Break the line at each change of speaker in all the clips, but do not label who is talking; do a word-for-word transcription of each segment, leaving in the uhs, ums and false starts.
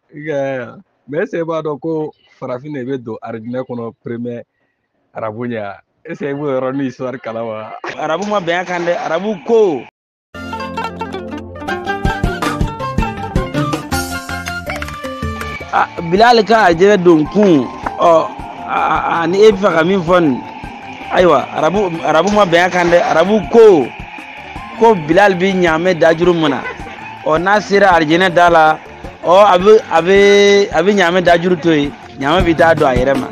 Iya, mais e b'a dɔn ko farafin de bɛ don aridinɛ kɔnɔ premier arabu ɲɛ wa? Est ce que i b'o yɔrɔnin histoire kalama?
Arabu ma bɛn a kan dɛ, arabu ko Bilal ka a jɛgɛ don kun ɔ ni e bɛ fɛ ka min fɔ nin ayiwa arabu arabu ma bɛn a kan dɛ, arabu ko ko Bilal bi ɲaamɛ dajuru mun na ɔ n'a sera arijinɛ da la ɔ a bɛ a bɛ a bɛ ɲaamɛ dajuru to yen ɲaamɛ bɛ taa don a yɛrɛ ma.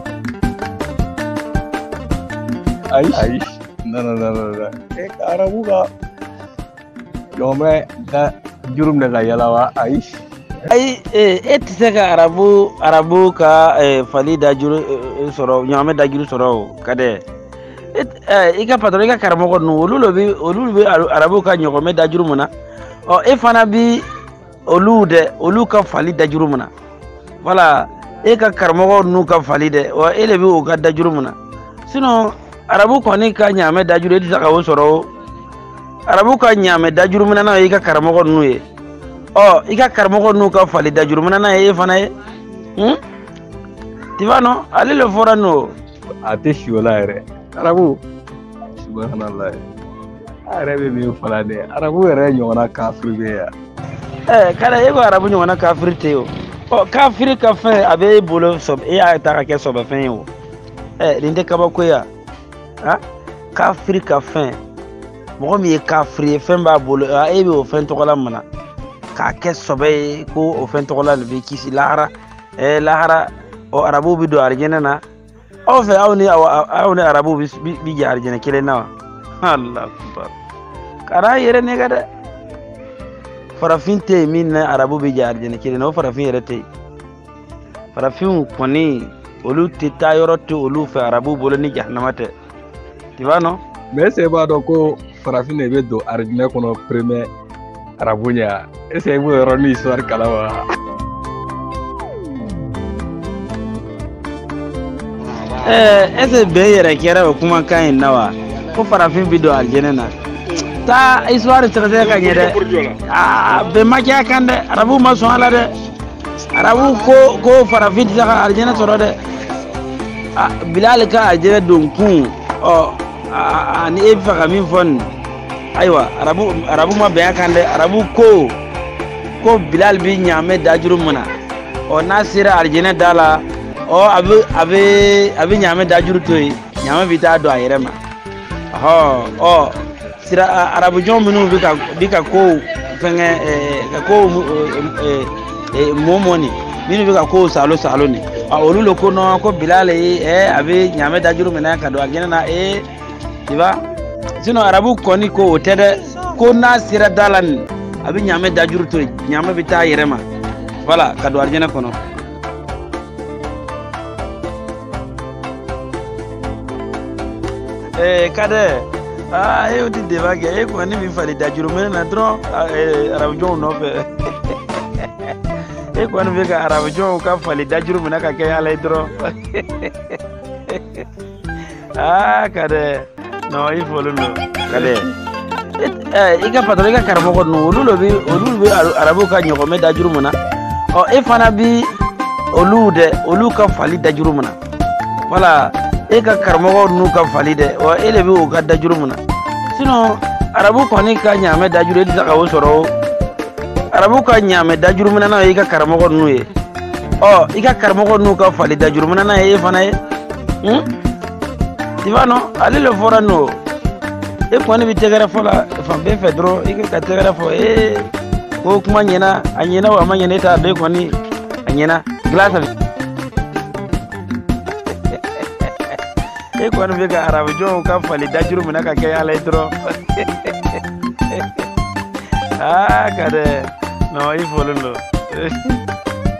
Ayi ayi non non non non e ka arabu ka ɲɔgɔnmɛ da juru minɛ ka yala wa ayi.
Ayi e tɛ se ka arabu arabu ka fali dajuru sɔrɔ ɲaamɛ dajuru sɔrɔ o ka dɛ i ka patron i ka karamɔgɔ ninnu olu le bɛ olu bɛ arabu ka ɲɔgɔnmɛ dajuru mun na ɔ e fana bi olu dɛ olu ka fali dajuru mun na wala e ka karamɔgɔ ninnu ka fali dɛ wa e le bɛ o ka dajuru mun na sinon arabu kɔni ka ɲaamɛ dajuru e tɛ se ka o sɔrɔ o arabu ka ɲaamɛ dajuru mun na i ka karamɔgɔ ninnu ye ɔ i ka karamɔgɔ ninnu ka fali dajuru mun na ye e fana ye hmm tu vois non ale le fɔra n'o
a tɛ si o la yɛrɛ arabu subhanallah a yɛrɛ bɛ min fɔla dɛ arabu yɛrɛ ɲɔgɔnna kafiri bɛ yan.
ɛ kada e ko arabu ɲɔgɔnna kafiri tɛ o ɔ kafiri ka fɛn a bɛ e bolo sɔbɛ e y'a ta ka kɛ sɔbɛfɛn ye o ɛ nin tɛ kabako ye yan ah kafiri ka fɛn mɔgɔ min ye kafiri ye fɛn b'a bolo e bɛ o fɛn tɔgɔla mun na k'a kɛ sɔbɛ ye ko o fɛn tɔgɔla le bɛ kisi lahara ɛ lahara ɔ arabu bɛ don arijinɛ na aw fɛ aw ni aw ni arabu bi jɛ arijinɛ kelen na wa Allahu akbar kana yɛrɛ nɛgɛ dɛ farafin tɛ yen min na arabu bi jɛ arijinɛ kelen na o farafin yɛrɛ tɛ yen farafinw kɔni olu tɛ taa yɔrɔ tɛ olu fɛ arabu bolo ni jahanama tɛ tu vois non
mais est ce que i b'a dɔn ko farafin de bɛ don arijinɛ kɔnɔ premier arabu ɲɛ wa? Est ce que i b'o yɔrɔnin histoire kalama?
est ce que bɛn yɛrɛ kɛra o kumakan in na wa ko farafin bi don arijinɛ na taa histoire sɛgɛsɛgɛ ka ɲɛ dɛ aa bɛn ma kɛ a kan dɛ arabu ma sɔn a la dɛ arabu ko ko farafin tɛ se ka arijinɛ sɔrɔ dɛ Bilal ka a jɛgɛ don kun ɔ ni e bɛ fɛ ka min fɔ nin ayiwa arabu arabu ma bɛn a kan dɛ arabu ko ko Bilal bi ɲaamɛ dajuru mun na ɔ n'a sera arijinɛ da la ɔ a bɛ a bɛ a bɛ ɲaamɛ dajuru to yen ɲaamɛ bɛ taa don a yɛrɛ ma ɔhɔ ɔ sira arabujɔn minnu bɛ ka bɛ ka ko fɛnkɛ ka ko mɔmɔ ni minnu bɛ ka ko salo salo ni olu le ko nɔ ko Bilal ye ɛ a bɛ ɲaamɛ dajuru minɛ ka don arijinɛ na ee tu vois sinon arabu kɔni ko o tɛ dɛ ko n'a sera da la nin a bɛ ɲaamɛ dajuru to yen ɲaamɛ bɛ taa a yɛrɛ ma voilà ka don arijinɛ kɔnɔ. Eh kadɛ ah e ti débat kɛ e kɔni bɛ fali dajuru minɛ na dɔrɔn arabujɔnw nɔfɛ e kɔni bɛ ka arabujɔnw ka fali dajuru minɛ ka kɛ ala ye dɔrɔn ah kadɛ non i fɔlen don kadɛ i ka patron i ka karamɔgɔ ninnu olu le bɛ olu bɛ arabu ka ɲɔgɔnmɛ dajuru mun na ɔ e fana bi olu dɛ olu ka fali dajuru mun na voilà e ka karamɔgɔ ninnu ka fali dɛ wa e le bɛ o ka dajuru mun na sinon arabu kɔni ka ɲaamɛ dajuru e tɛ se ka o sɔrɔ o arabu ka ɲaamɛ dajuru mun na ye i ka karamɔgɔ ninnu ye ɔ i ka karamɔgɔ ninnu ka fali dajuru mun na ye e fana ye hmm tu vois non ale le fɔra n'o e kɔni bɛ tɛgɛrɛ fɔ la fan bɛɛ fɛ dɔrɔn i ka tɛgɛrɛ fɔ ee ko kuma ɲɛna a ɲɛna wa a ma ɲɛna e t'a dɔn e kɔni a ɲɛna glace e kɔni bɛ ka arabujɔnw ka fali dajuru minɛ ka kɛ ala ye dɔrɔn aa kadɛ non i fɔlen don